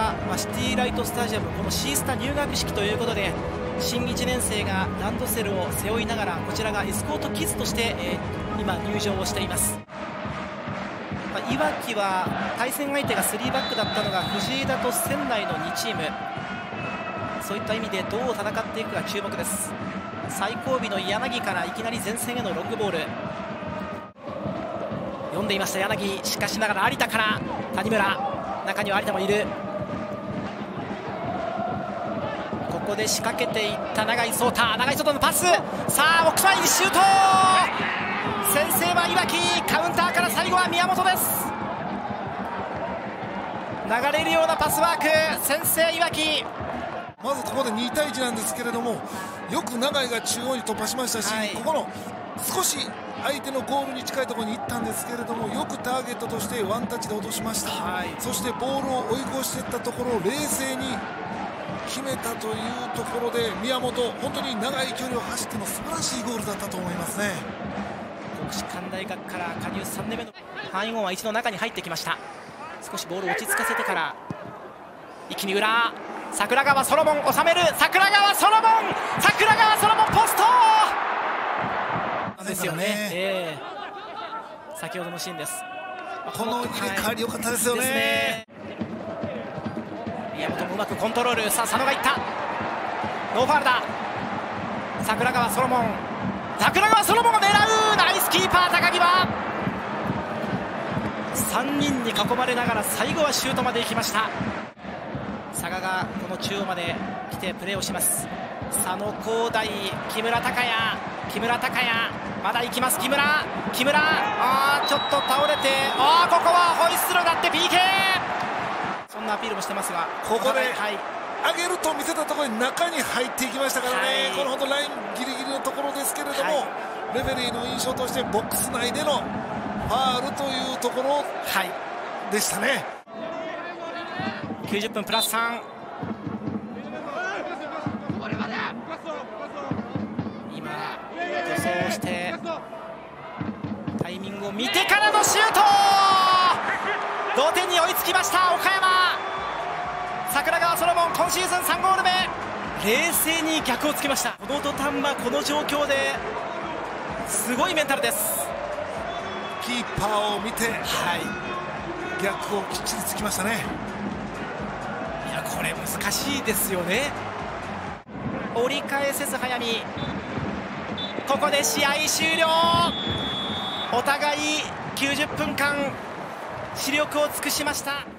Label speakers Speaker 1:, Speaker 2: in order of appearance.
Speaker 1: は、シティライトスタジアム、このシースタ入学式ということで、新1年生がランドセルを背負いながら、こちらがエスコートキッズとして、今入場をしています。いわきは対戦相手が3バックだったのが藤枝と仙台の2チーム、そういった意味でどう戦っていくか注目です。最後尾の柳からいきなり前線へのロングボール読んでいました柳、しかしながら有田から谷村、中には有田もいる。ここで仕掛けていった永井颯太、永井颯太のパス、さあ奥前にシュート、先制はいわき、カウンターから最後は宮本です。流れるようなパスワーク、先制いわき。
Speaker 2: まずここで2対1なんですけれども、よく永井が中央に突破しましたし、ここの少し相手のゴールに近いところに行ったんですけれども、よくターゲットとしてワンタッチで落としました。そしてボールを追い越していったところを冷静に決めたというところで、宮本、本当に長い距離を走っての素晴らしいゴールだったと思いますね。
Speaker 1: 国士舘大学から加入3年目の範囲後は一度中に入ってきました。少しボールを落ち着かせてから一気に裏、桜川ソロモン収める、桜川ソロモンポストですよね。先ほどのシーンです。
Speaker 2: この入れ替わり良かったですよね。
Speaker 1: 宮本もうまくコントロール、さあ佐野がいった、ノーファウルだ。桜川ソロモンが狙う、ナイスキーパー高木は3人に囲まれながら最後はシュートまで行きました。佐賀がこの中央まで来てプレーをします。佐野光大、木村拓哉、まだ行きます。木村、ちょっと倒れて、ここはホイッスルになって PK、 そんなアピールもしてますが、
Speaker 2: ここで上げると見せたところに中に入っていきましたからね、このほどラインギリギリのところですけれども、レフェリーの印象としてボックス内でのファールというところでしたね。
Speaker 1: 90分プラス3、今助走してタイミングを見てからのシュート、同点に追いつきました岡山。桜川ソロモン今シーズン3ゴール目、冷静に逆をつけました。この土壇場、この状況ですごいメンタルです。
Speaker 2: キーパーを見て、逆をきっちりつきましたね。
Speaker 1: いやこれ難しいですよね。折り返せず早見、ここで試合終了。お互い90分間視力を尽くしました。